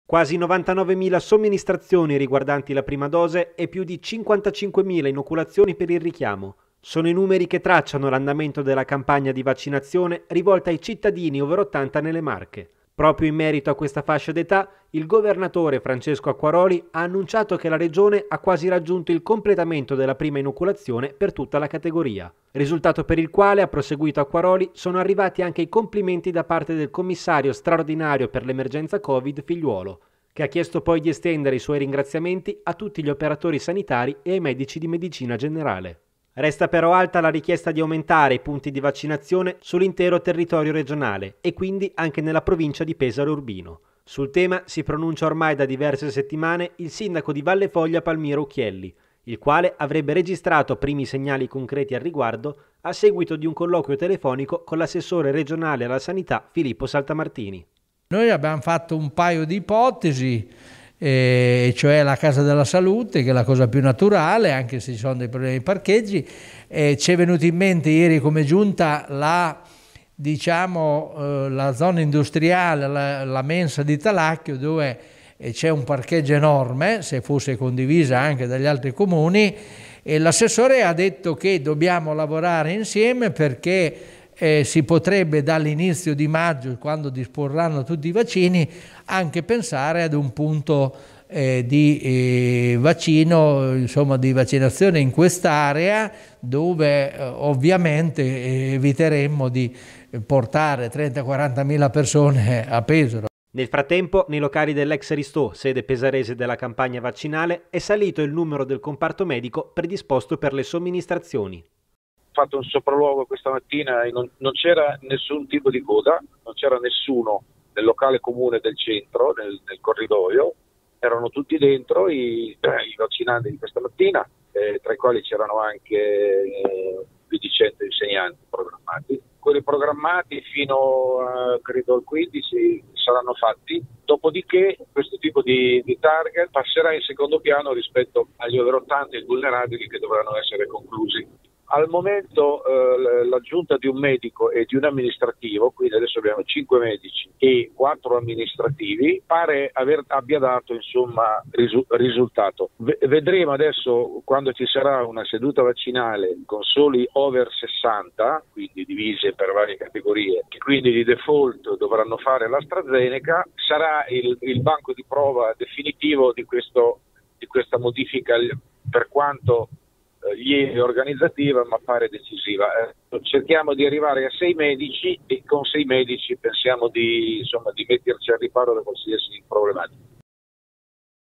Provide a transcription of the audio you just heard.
Quasi 99.000 somministrazioni riguardanti la prima dose e più di 55.000 inoculazioni per il richiamo. Sono i numeri che tracciano l'andamento della campagna di vaccinazione rivolta ai cittadini over 80 nelle Marche. Proprio in merito a questa fascia d'età, il governatore Francesco Acquaroli ha annunciato che la regione ha quasi raggiunto il completamento della prima inoculazione per tutta la categoria. Risultato per il quale, ha proseguito Acquaroli, sono arrivati anche i complimenti da parte del commissario straordinario per l'emergenza Covid Figliuolo, che ha chiesto poi di estendere i suoi ringraziamenti a tutti gli operatori sanitari e ai medici di medicina generale. Resta però alta la richiesta di aumentare i punti di vaccinazione sull'intero territorio regionale e quindi anche nella provincia di Pesaro Urbino. Sul tema si pronuncia ormai da diverse settimane il sindaco di Valle Foglia Palmiro Ucchielli, il quale avrebbe registrato primi segnali concreti al riguardo a seguito di un colloquio telefonico con l'assessore regionale alla sanità Filippo Saltamartini. Noi abbiamo fatto un paio di ipotesi, cioè la Casa della Salute, che è la cosa più naturale, anche se ci sono dei problemi di parcheggi. Ci è venuto in mente ieri come giunta la zona industriale, la mensa di Talacchio, dove c'è un parcheggio enorme, se fosse condivisa anche dagli altri comuni, e l'assessore ha detto che dobbiamo lavorare insieme perché si potrebbe dall'inizio di maggio, quando disporranno tutti i vaccini, anche pensare ad un punto di vaccino, insomma di vaccinazione in quest'area, dove ovviamente eviteremmo di portare 30-40 mila persone a Pesaro. Nel frattempo, nei locali dell'ex Ristò, sede pesarese della campagna vaccinale, è salito il numero del comparto medico predisposto per le somministrazioni. Ho fatto un sopralluogo questa mattina e non c'era nessun tipo di coda, non c'era nessuno nel locale comune del centro, nel corridoio, erano tutti dentro i vaccinandi di questa mattina, tra i quali c'erano anche più di 100 insegnanti programmati. Quelli programmati fino a, credo al 15 saranno fatti, dopodiché questo tipo di target passerà in secondo piano rispetto agli over 80 e vulnerabili che dovranno essere conclusi. Al momento l'aggiunta di un medico e di un amministrativo, quindi adesso abbiamo 5 medici e 4 amministrativi, pare abbia dato insomma risultato. Vedremo adesso quando ci sarà una seduta vaccinale con soli over 60, quindi divise per varie categorie, che quindi di default dovranno fare l'AstraZeneca, sarà il banco di prova definitivo di questa modifica, per quanto lieve organizzativa, ma pare decisiva. Cerchiamo di arrivare a 6 medici e con 6 medici pensiamo di metterci al riparo da qualsiasi problematica.